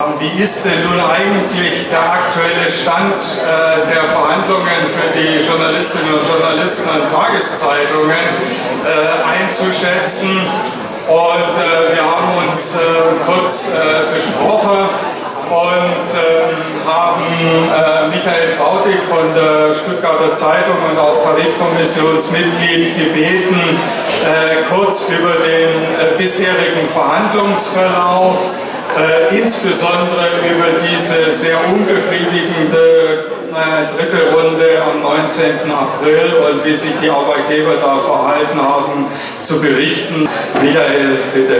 Wie ist denn nun eigentlich der aktuelle Stand der Verhandlungen für die Journalistinnen und Journalisten an Tageszeitungen einzuschätzen? Und wir haben uns kurz besprochen und haben Michael Trautig von der Stuttgarter Zeitung und auch Tarifkommissionsmitglied gebeten, kurz über den bisherigen Verhandlungsverlauf, insbesondere über diese sehr unbefriedigende dritte Runde am 19. April und wie sich die Arbeitgeber da verhalten haben, zu berichten. Michael, bitte.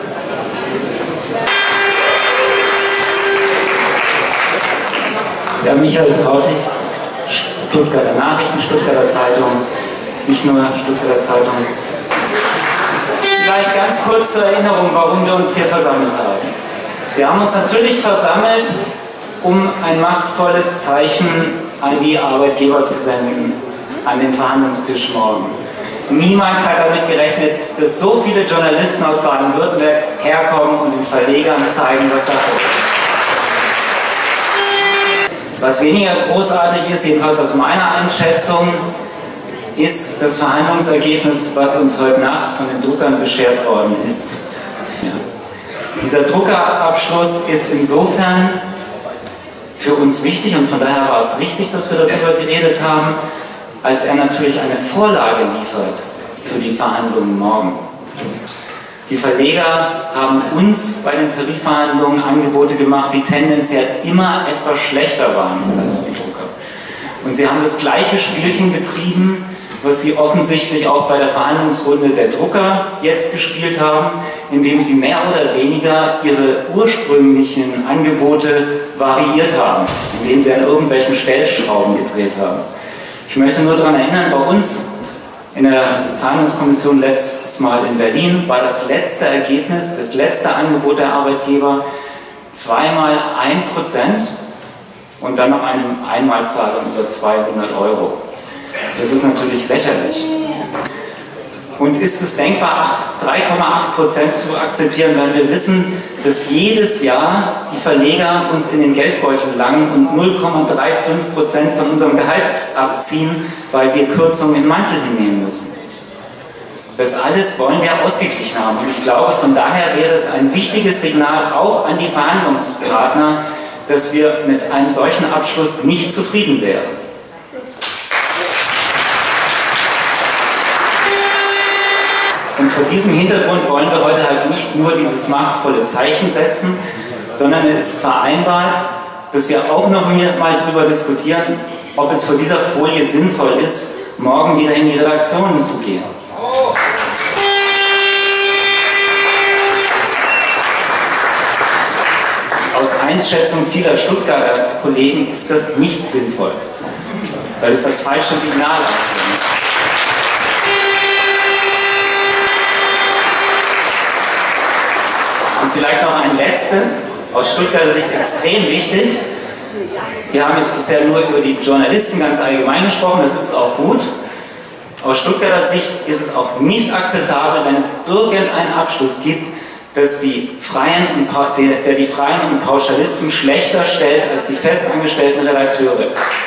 Ja, Michael Trautig, Stuttgarter Nachrichten, Stuttgarter Zeitung, nicht nur Stuttgarter Zeitung. Vielleicht ganz kurz zur Erinnerung, warum wir uns hier versammelt haben. Wir haben uns natürlich versammelt, um ein machtvolles Zeichen an die Arbeitgeber zu senden, an den Verhandlungstisch morgen. Niemand hat damit gerechnet, dass so viele Journalisten aus Baden-Württemberg herkommen und den Verlegern zeigen, was Sache ist. Was weniger großartig ist, jedenfalls aus meiner Einschätzung, ist das Verhandlungsergebnis, was uns heute Nacht von den Druckern beschert worden ist. Ja. Dieser Druckerabschluss ist insofern für uns wichtig und von daher war es richtig, dass wir darüber geredet haben, als er natürlich eine Vorlage liefert für die Verhandlungen morgen. Die Verleger haben uns bei den Tarifverhandlungen Angebote gemacht, die tendenziell immer etwas schlechter waren als die Drucker. Und sie haben das gleiche Spielchen getrieben, was sie offensichtlich auch bei der Verhandlungsrunde der Drucker jetzt gespielt haben, indem sie mehr oder weniger ihre ursprünglichen Angebote variiert haben, indem sie an irgendwelchen Stellschrauben gedreht haben. Ich möchte nur daran erinnern, bei uns in der Verhandlungskommission letztes Mal in Berlin war das letzte Ergebnis, das letzte Angebot der Arbeitgeber zweimal 1% und dann noch eine Einmalzahlung über 200 €. Das ist natürlich lächerlich. Und ist es denkbar, 3,8% zu akzeptieren, wenn wir wissen, dass jedes Jahr die Verleger uns in den Geldbeutel langen und 0,35% von unserem Gehalt abziehen, weil wir Kürzungen im Mantel hinnehmen müssen? Das alles wollen wir ausgeglichen haben. Und ich glaube, von daher wäre es ein wichtiges Signal auch an die Verhandlungspartner, dass wir mit einem solchen Abschluss nicht zufrieden wären. Und vor diesem Hintergrund wollen wir heute halt nicht nur dieses machtvolle Zeichen setzen, sondern es ist vereinbart, dass wir auch noch mal darüber diskutieren, ob es vor dieser Folie sinnvoll ist, morgen wieder in die Redaktionen zu gehen. Aus Einschätzung vieler Stuttgarter Kollegen ist das nicht sinnvoll, weil es das falsche Signal aussendet. Und vielleicht noch ein letztes, aus Stuttgarter Sicht extrem wichtig. Wir haben jetzt bisher nur über die Journalisten ganz allgemein gesprochen, das ist auch gut. Aus Stuttgarter Sicht ist es auch nicht akzeptabel, wenn es irgendeinen Abschluss gibt, dass die Freien und Pauschalisten schlechter stellt als die festangestellten Redakteure.